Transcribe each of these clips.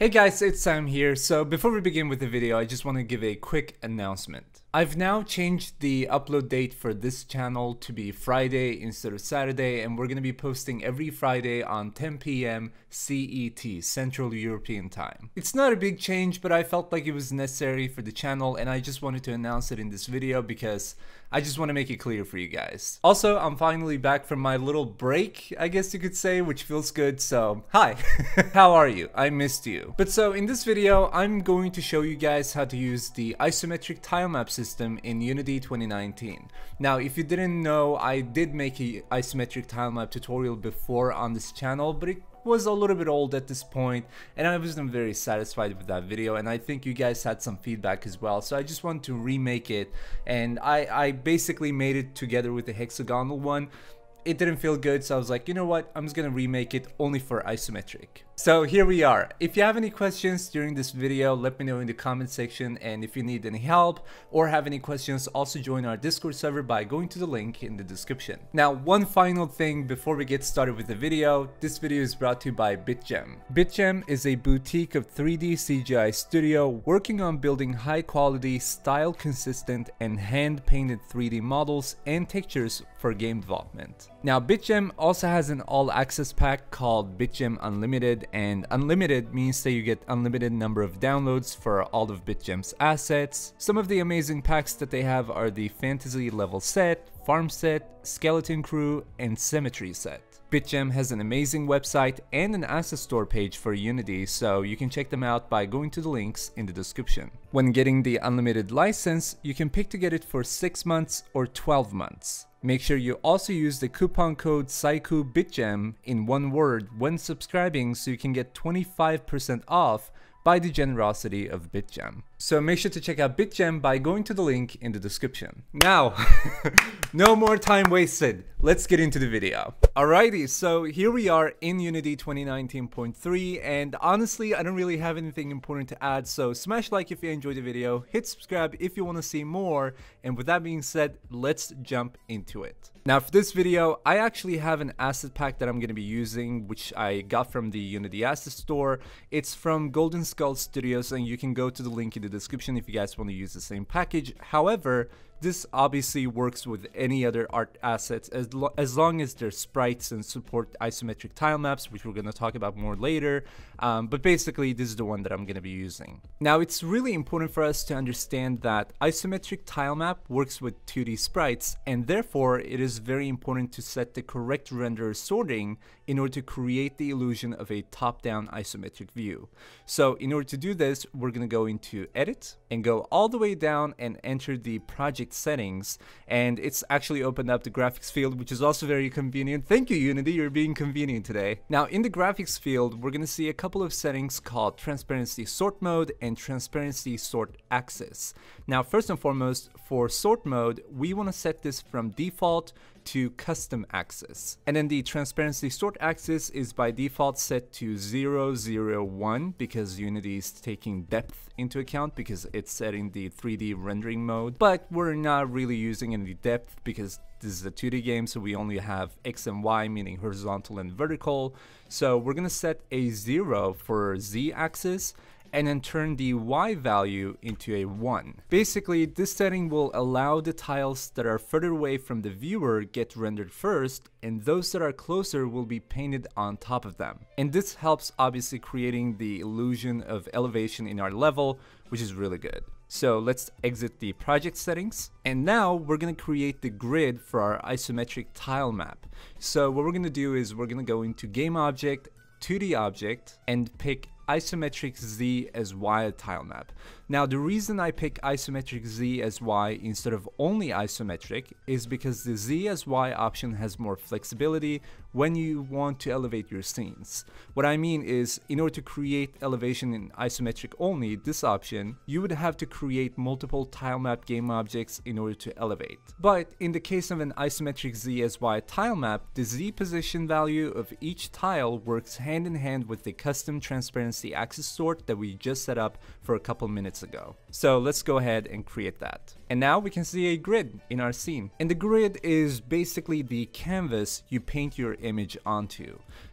Hey guys, it's Sam here. So before we begin with the video, I just want to give a quick announcement. I've now changed the upload date for this channel to be Friday instead of Saturday, and we're going to be posting every Friday on 10 p.m. CET, Central European Time. It's not a big change, but I felt like it was necessary for the channel, and I just wanted to announce it in this video because I just want to make it clear for you guys. Also, I'm finally back from my little break, I guess you could say, which feels good, so hi! How are you? I missed you. But so in this video, I'm going to show you guys how to use the Isometric Tilemap system in Unity 2019. Now, if you didn't know, I did make a Isometric Tilemap tutorial before on this channel, but it was a little bit old at this point, and I wasn't very satisfied with that video, and I think you guys had some feedback as well, so I just wanted to remake it, and I basically made it together with the hexagonal one. It didn't feel good, so I was like, you know what, I'm just gonna remake it only for isometric. So here we are. If you have any questions during this video, let me know in the comment section, and if you need any help or have any questions, also join our Discord server by going to the link in the description. Now, one final thing before we get started with the video, this video is brought to you by BitGem. BitGem is a boutique of 3D CGI studio working on building high quality, style consistent, and hand painted 3D models and textures for game development. Now, BitGem also has an all-access pack called BitGem Unlimited, and Unlimited means that you get unlimited number of downloads for all of BitGem's assets. Some of the amazing packs that they have are the Fantasy Level Set, Farm Set, Skeleton Crew, and Symmetry Set. BitGem has an amazing website and an asset store page for Unity, so you can check them out by going to the links in the description. When getting the unlimited license, you can pick to get it for 6 months or 12 months. Make sure you also use the coupon code Sykoo BitGem in one word when subscribing so you can get 25% off by the generosity of BitGem. So make sure to check out BitGem by going to the link in the description. Now, no more time wasted. Let's get into the video. Alrighty, so here we are in Unity 2019.3, and honestly, I don't really have anything important to add, so smash like if you enjoyed the video, hit subscribe if you want to see more, and with that being said, let's jump into it. Now, for this video, I actually have an asset pack that I'm going to be using, which I got from the Unity Asset Store. It's from Golden Skull Studios, and you can go to the link in the description if you guys want to use the same package. However, this obviously works with any other art assets as long as they're sprites and support isometric tile maps, which we're going to talk about more later. But basically, this is the one that I'm going to be using. Now, it's really important for us to understand that isometric tile map works with 2D sprites, and therefore it is very important to set the correct render sorting in order to create the illusion of a top-down isometric view. So in order to do this, we're going to go into Edit and go all the way down and enter the project settings, and it's actually opened up the graphics field, which is also very convenient. Thank you, Unity, you're being convenient today. Now, in the graphics field, we're going to see a couple of settings called Transparency Sort Mode and Transparency Sort Axis. Now, first and foremost, for sort mode, we want to set this from default to custom axis, and then the transparency sort axis is by default set to 0, 0, 1 because Unity is taking depth into account because it's setting the 3D rendering mode, but we're not really using any depth because this is a 2D game, so we only have X and Y, meaning horizontal and vertical. So we're gonna set a 0 for Z axis and then turn the Y value into a 1. Basically, this setting will allow the tiles that are further away from the viewer get rendered first, and those that are closer will be painted on top of them. And this helps obviously creating the illusion of elevation in our level, which is really good. So let's exit the project settings, and now we're gonna create the grid for our isometric tile map. So what we're gonna do is we're gonna go into Game Object, 2D Object, and pick Isometric Z as Y tile map. Now, the reason I pick Isometric Z as Y instead of only Isometric is because the Z as Y option has more flexibility when you want to elevate your scenes. What I mean is, in order to create elevation in Isometric only, this option, you would have to create multiple tile map game objects in order to elevate. But in the case of an Isometric Z as Y tile map, the Z position value of each tile works hand in hand with the custom transparency axis sort that we just set up for a couple minutes ago. So let's go ahead and create that. And now we can see a grid in our scene. And the grid is basically the canvas you paint your image onto.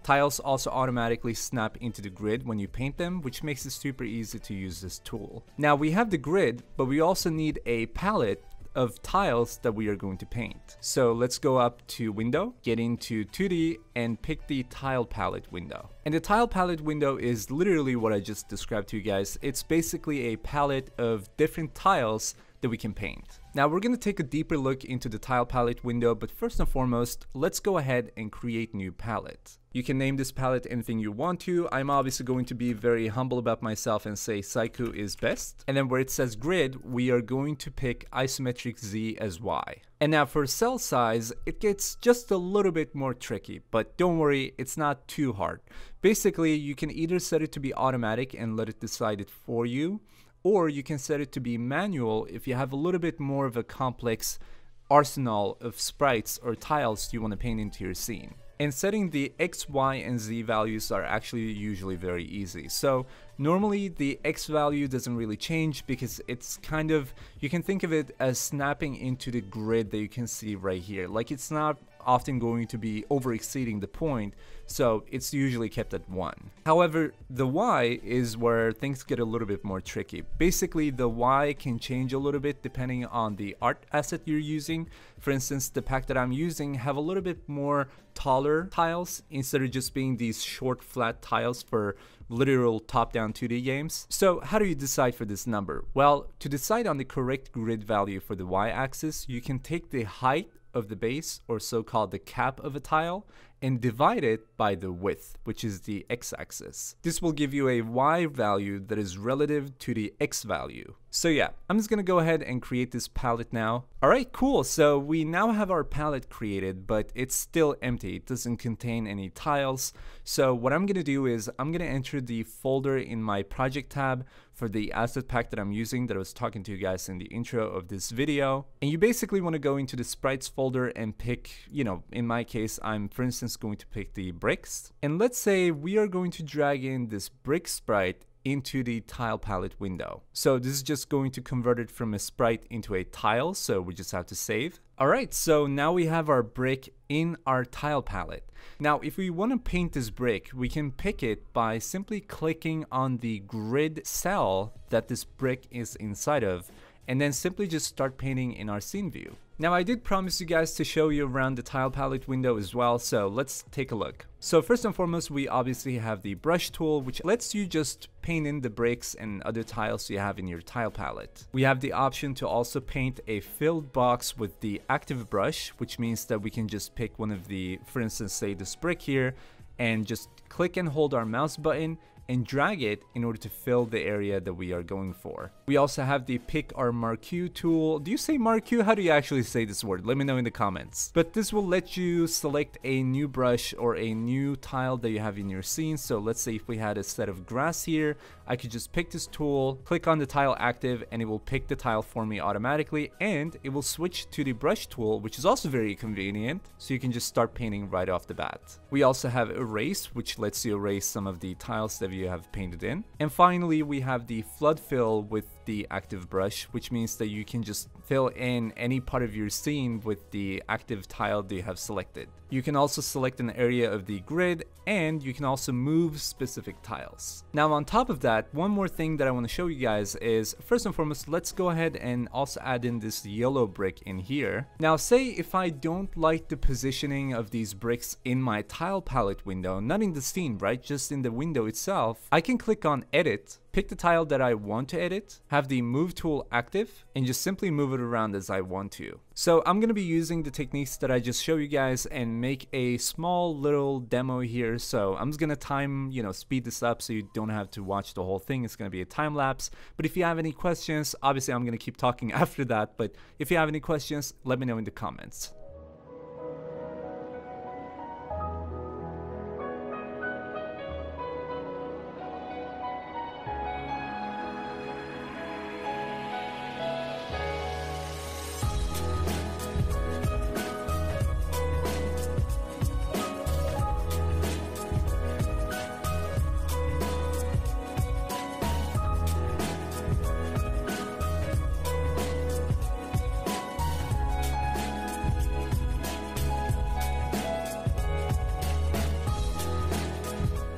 Tiles also automatically snap into the grid when you paint them, which makes it super easy to use this tool. Now we have the grid, but we also need a palette of tiles that we are going to paint. So let's go up to window, get into 2D and pick the tile palette window. And the tile palette window is literally what I just described to you guys. It's basically a palette of different tiles that we can paint. Now we're going to take a deeper look into the tile palette window, but first and foremost, let's go ahead and create new palette. You can name this palette anything you want to. I'm obviously going to be very humble about myself and say Sykoo is best. And then where it says grid, we are going to pick Isometric Z as Y. And now for cell size, it gets just a little bit more tricky, but don't worry, it's not too hard. Basically, you can either set it to be automatic and let it decide it for you, or you can set it to be manual if you have a little bit more of a complex arsenal of sprites or tiles you want to paint into your scene. And setting the X, Y, and Z values are actually usually very easy. So normally the X value doesn't really change because it's kind of, you can think of it as snapping into the grid that you can see right here. Like it's not often going to be over exceeding the point, so it's usually kept at 1. However, the Y is where things get a little bit more tricky. Basically, the Y can change a little bit depending on the art asset you're using. For instance, the pack that I'm using have a little bit more taller tiles instead of just being these short flat tiles for literal top-down 2D games. So how do you decide for this number? Well, to decide on the correct grid value for the Y-axis, you can take the height of the base, or so-called the cap of a tile, and divide it by the width, which is the x-axis. This will give you a y value that is relative to the x value. So yeah, I'm just gonna go ahead and create this palette now. Alright, cool, so we now have our palette created, but it's still empty. It doesn't contain any tiles. So what I'm gonna do is I'm gonna enter the folder in my project tab for the asset pack that I'm using that I was talking to you guys in the intro of this video. And you basically want to go into the sprites folder and pick, in my case, I'm for instance going to pick the bricks. And let's say we are going to drag in this brick sprite into the tile palette window. So this is just going to convert it from a sprite into a tile, so we just have to save. Alright, so now we have our brick in our tile palette. Now if we want to paint this brick, we can pick it by simply clicking on the grid cell that this brick is inside of, and then simply just start painting in our scene view. Now I did promise you guys to show you around the tile palette window as well, so let's take a look. So first and foremost, we obviously have the brush tool, which lets you just paint in the bricks and other tiles you have in your tile palette. We have the option to also paint a filled box with the active brush, which means that we can just pick one of the, for instance, say this brick here, and just click and hold our mouse button and drag it in order to fill the area that we are going for. We also have the pick or marquee tool. Do you say marquee? How do you actually say this word? Let me know in the comments. But this will let you select a new brush or a new tile that you have in your scene. So let's say if we had a set of grass here, I could just pick this tool, click on the tile active, and it will pick the tile for me automatically, and it will switch to the brush tool, which is also very convenient, so you can just start painting right off the bat. We also have erase, which lets you erase some of the tiles that you have painted in. And finally, we have the flood fill with the active brush, which means that you can just fill in any part of your scene with the active tile that you have selected. You can also select an area of the grid, and you can also move specific tiles. Now on top of that, one more thing that I want to show you guys is, first and foremost, let's go ahead and also add in this yellow brick in here. Now say if I don't like the positioning of these bricks in my tile palette window, not in the scene, right, just in the window itself, I can click on edit, pick the tile that I want to edit, have the move tool active, and just simply move it around as I want to. So I'm going to be using the techniques that I just showed you guys and make a small little demo here. So I'm just going to speed this up so you don't have to watch the whole thing. It's going to be a time lapse. But if you have any questions, obviously I'm going to keep talking after that. But if you have any questions, let me know in the comments.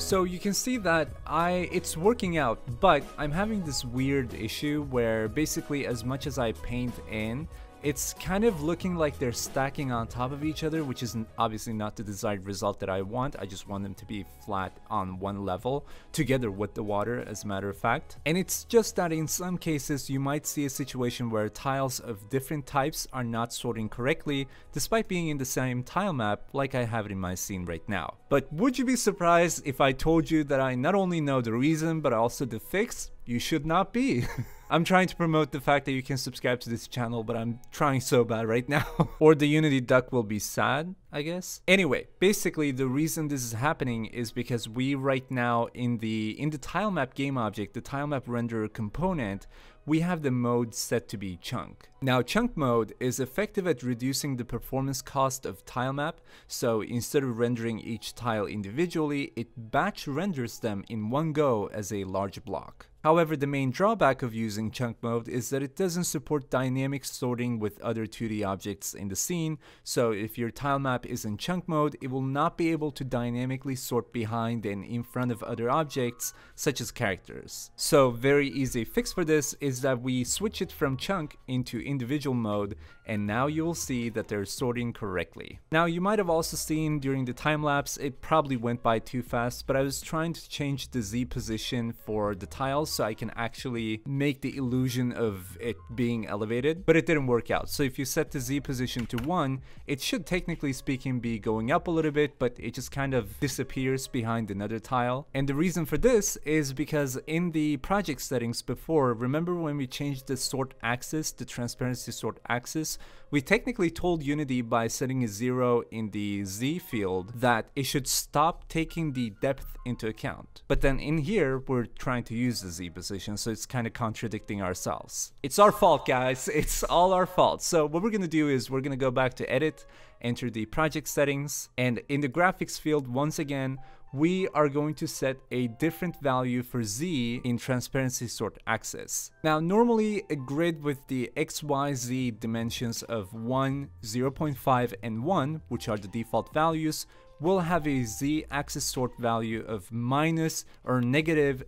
So you can see that it's working out, but I'm having this weird issue where basically as much as I paint in, it's kind of looking like they're stacking on top of each other, which is obviously not the desired result that I want. I just want them to be flat on one level together with the water, as a matter of fact. And it's just that in some cases you might see a situation where tiles of different types are not sorting correctly despite being in the same tile map like I have it in my scene right now. But would you be surprised if I told you that I not only know the reason but also the fix? You should not be. I'm trying to promote the fact that you can subscribe to this channel, but I'm trying so bad right now. Or the Unity duck will be sad, I guess. Anyway, basically the reason this is happening is because we right now in the tilemap game object, the tilemap renderer component, we have the mode set to be chunk. Now chunk mode is effective at reducing the performance cost of tilemap, so instead of rendering each tile individually, it batch renders them in one go as a large block. However, the main drawback of using chunk mode is that it doesn't support dynamic sorting with other 2D objects in the scene, so if your tilemap is in chunk mode, it will not be able to dynamically sort behind and in front of other objects, such as characters. So very easy fix for this is that we switch it from chunk into individual mode, and now you will see that they're sorting correctly. Now you might have also seen during the time lapse, it probably went by too fast, but I was trying to change the Z position for the tiles so I can actually make the illusion of it being elevated, but it didn't work out. So if you set the Z position to 1, it should technically speaking be going up a little bit, but it just kind of disappears behind another tile. And the reason for this is because in the project settings before, remember when we changed the sort axis, the transparency sort axis, we technically told Unity by setting a 0 in the Z field that it should stop taking the depth into account. But then in here, we're trying to use the Z position, so it's kind of contradicting ourselves. It's our fault, guys. It's all our fault. So what we're gonna do is we're gonna go back to edit, enter the project settings, and in the graphics field, once again, we are going to set a different value for Z in transparency sort axis. Now, normally a grid with the XYZ dimensions of 1, 0.5, and 1, which are the default values, will have a Z axis sort value of minus or negative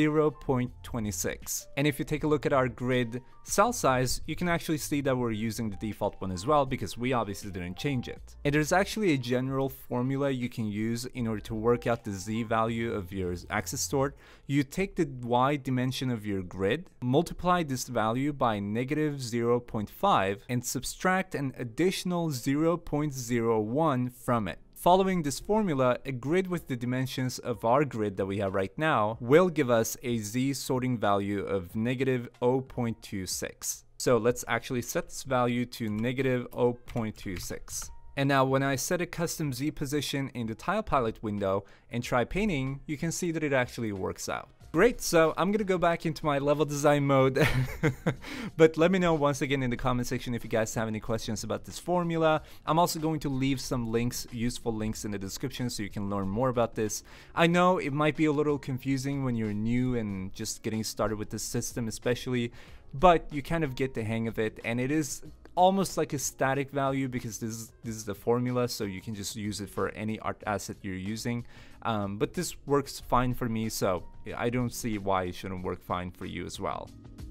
0.26. And if you take a look at our grid cell size, you can actually see that we're using the default one as well because we obviously didn't change it. And there's actually a general formula you can use in order to work out the Z value of your axis sort. You take the Y dimension of your grid, multiply this value by negative 0.5, and subtract an additional 0.01 from it. Following this formula, a grid with the dimensions of our grid that we have right now will give us a Z sorting value of negative 0.26. So let's actually set this value to negative 0.26. And now when I set a custom Z position in the tile palette window and try painting, you can see that it actually works out. Great, so I'm gonna go back into my level design mode, but let me know once again in the comment section if you guys have any questions about this formula. I'm also going to leave some links, useful links in the description so you can learn more about this. I know it might be a little confusing when you're new and just getting started with this system especially, but you kind of get the hang of it, and it is almost like a static value because this is the formula, so you can just use it for any art asset you're using. But this works fine for me, so I don't see why it shouldn't work fine for you as well.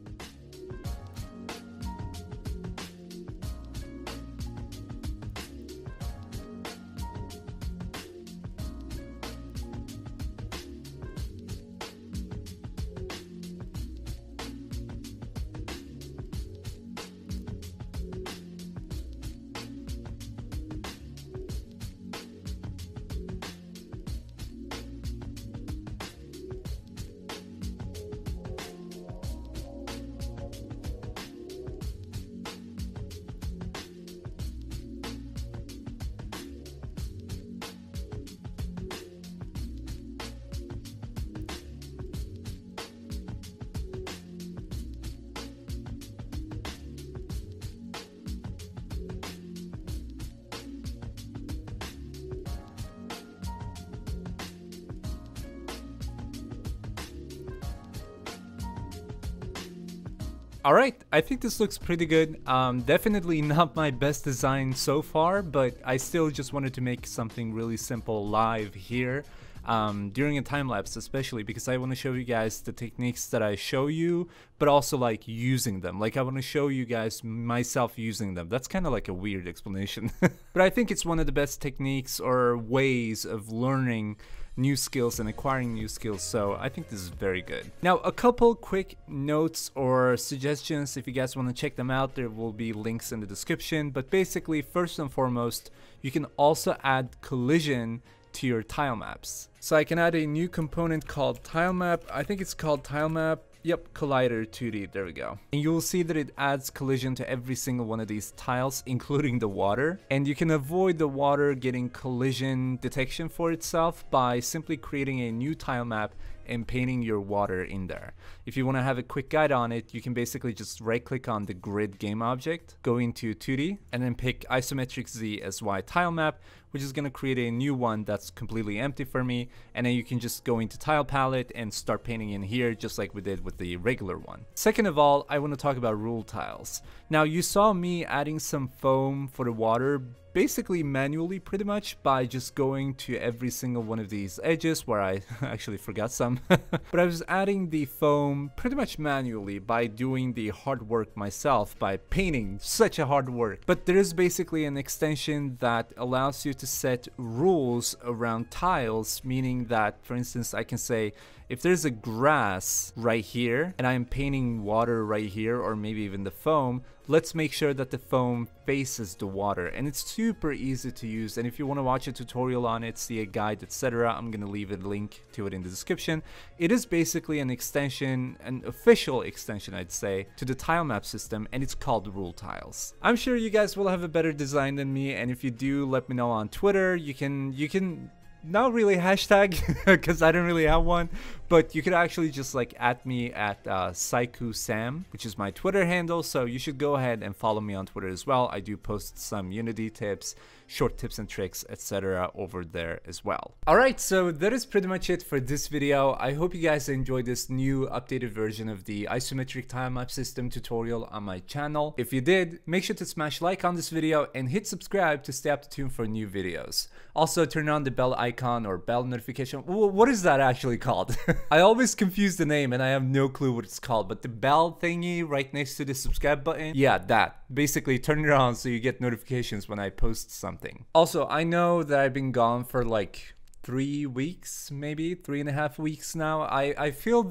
Alright, I think this looks pretty good. Definitely not my best design so far, but I still just wanted to make something really simple live here. during a time lapse, especially because I want to show you guys the techniques that I show you, but also like using them. Like I want to show you guys myself using them. That's kind of like a weird explanation, but I think it's one of the best techniques or ways of learning new skills and acquiring new skills, so I think this is very good. Now, a couple quick notes or suggestions. If you guys want to check them out, there will be links in the description, but basically, first and foremost, you can also add collision to your tile maps. So I can add a new component called Tilemap. I think it's called Tilemap. Yep, Collider 2D, there we go. And you will see that it adds collision to every single one of these tiles, including the water. And you can avoid the water getting collision detection for itself by simply creating a new tile map and painting your water in there. If you want to have a quick guide on it, you can basically just right click on the grid game object, go into 2D, and then pick Isometric ZSY tile map, which is going to create a new one that's completely empty for me. And then you can just go into tile palette and start painting in here just like we did with the regular one. Second of all, I want to talk about rule tiles. Now, you saw me adding some foam for the water basically manually, pretty much by just going to every single one of these edges where I actually forgot some. But I was adding the foam pretty much manually by doing the hard work myself, by painting such a hard work. But there is basically an extension that allows you to set rules around tiles, meaning that, for instance, I can say if there's a grass right here and I'm painting water right here, or maybe even the foam, let's make sure that the foam faces the water. And it's super easy to use, and if you want to watch a tutorial on it, see a guide, etc., I'm gonna leave a link to it in the description. It is basically an extension, an official extension I'd say, to the tile map system, and it's called rule tiles. I'm sure you guys will have a better design than me, and if you do, let me know on Twitter. You can not really hashtag because I don't really have one, but you could actually just like at me at Sykoo Sam, which is my Twitter handle, so you should go ahead and follow me on Twitter as well. I do post some Unity tips, short tips and tricks, etc. over there as well. Alright, so that is pretty much it for this video. I hope you guys enjoyed this new updated version of the Isometric Tilemap system tutorial on my channel. If you did, make sure to smash like on this video and hit subscribe to stay up to tune for new videos. Also, turn on the bell icon or bell notification. What is that actually called? I always confuse the name and I have no clue what it's called, but the bell thingy right next to the subscribe button, yeah, that. Basically, turn it on so you get notifications when I post something. Also, I know that I've been gone for like 3 weeks, maybe 3.5 weeks now. I feel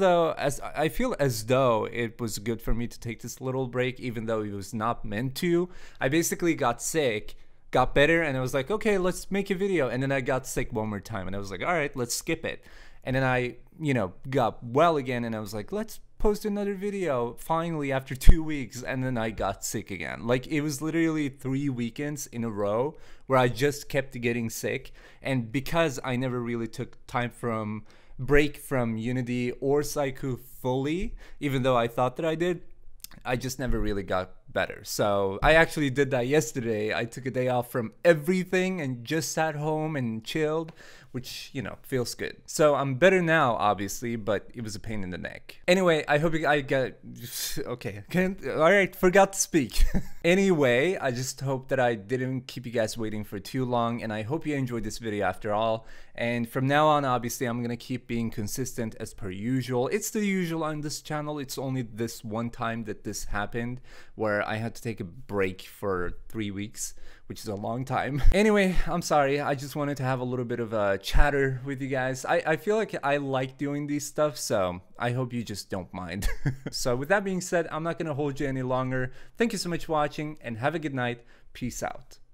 as though it was good for me to take this little break, even though it was not meant to. I basically got sick, got better, and I was like, okay, let's make a video. And then I got sick one more time and I was like, all right, let's skip it. And then I, got well again and I was like, let's post another video finally after 2 weeks. And then I got sick again. Like, it was literally 3 weekends in a row where I just kept getting sick. And because I never really took time from break from Unity or Sykoo fully, even though I thought that I did, I just never really got better. So I actually did that yesterday. I took a day off from everything and just sat home and chilled, which, feels good. So I'm better now, obviously, but it was a pain in the neck. Anyway, I hope I get, okay, all right, forgot to speak. Anyway, I just hope that I didn't keep you guys waiting for too long, and I hope you enjoyed this video after all. And from now on, obviously, I'm gonna keep being consistent as per usual. It's the usual on this channel. It's only this one time that this happened, where I had to take a break for 3 weeks, which is a long time. Anyway, I'm sorry. I just wanted to have a little bit of a chatter with you guys. I feel like I like doing these stuff, so I hope you just don't mind. So with that being said, I'm not gonna hold you any longer. Thank you so much for watching and have a good night. Peace out.